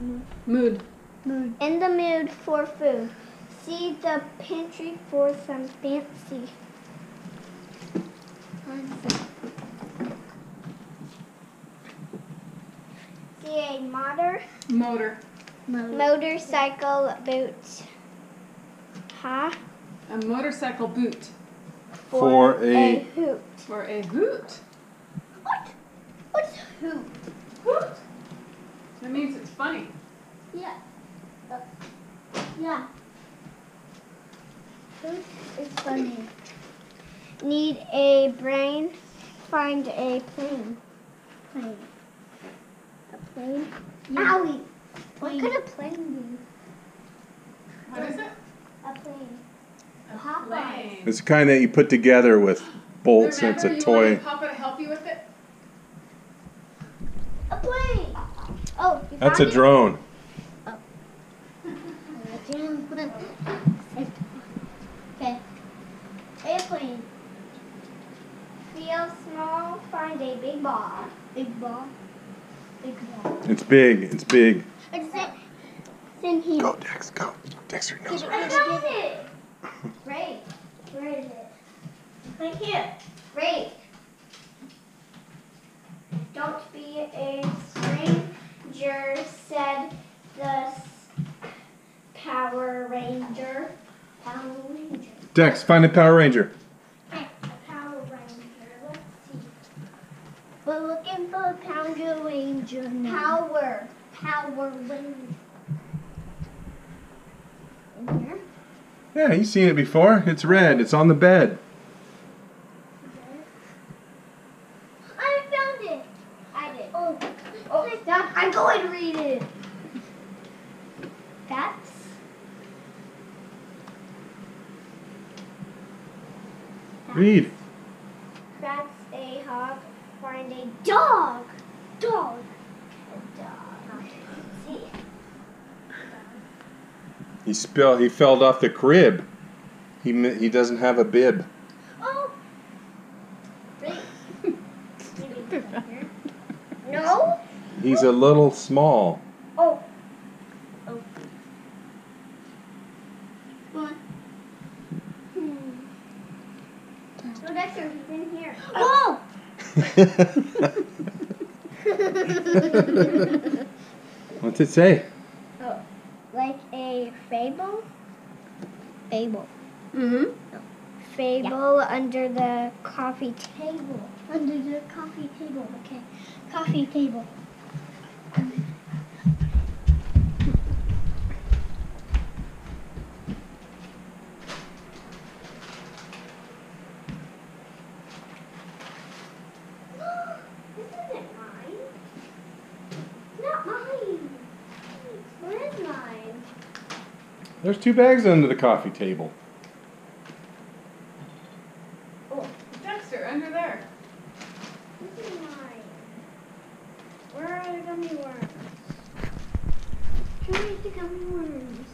Mood. In the mood for food. See the pantry for some fancy. See a motorcycle boot. Huh? A motorcycle boot. For a hoot. For a hoot. What? What's hoot? Hoot. That means it's funny. Yeah. Yeah. Hoot is funny. Need a brain? Find a plane. Plane. A plane? Yeah. Owie! What could a plane be? What is it? A plane. A plane. It's the kind that you put together with bolts and it's a toy. You want Papa to help you with it? A plane! Oh, you That's found a drone. Oh. Okay. Airplane. Feel small, find a big ball. Big ball. Big ball. It's big. It's big. It's in here. Go, Dex. Go. Dexter knows where I it is. found it. Right. Where is it? Right here. Right. Don't be a stranger, said the Power Ranger. Power Ranger. Dex, find a Power Ranger. Okay, a Power Ranger. Let's see. We're looking for a Power Ranger now. Power Ranger. In here? Yeah, you've seen it before. It's red. It's on the bed. I found it. I did. Oh, stop. I'm going to read it. That's Read. That's a hog. Find a dog. Dog. A dog. See? He fell off the crib. He doesn't have a bib. Oh. Wait. Maybe it's right here. No? He's a little small. Oh. Oh. What? Oh, Dexter, he's in here. Oh! What's it say? Oh. Like a fable? Fable. Mm-hmm. Fable under the coffee table. Under the coffee table. Okay. Coffee table. This isn't mine. It's not mine. Where is mine? There's 2 bags under the coffee table. Oh, Dexter, under there. this is mine. Where are the gummy worms? Show me the gummy worms.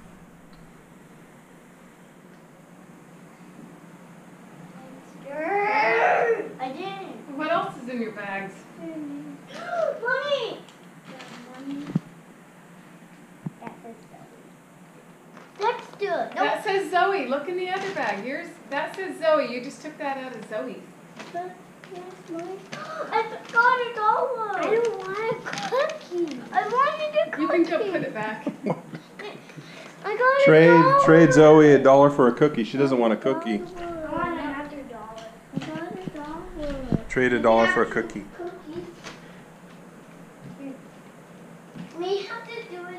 Dexter! I didn't. What else is in your bags? Money! Money. That says Zoe. Dexter! No. That says Zoe. Look in the other bag. That says Zoe. You just took that out of Zoe's. That's mine. I got a dollar. I don't want a cookie. I wanted a cookie. You can go put it back. I got a dollar. Trade Zoe $1 for a cookie. She doesn't want a cookie. I want another dollar. I got a dollar. Trade $1 for a cookie. Cookies. We have to do it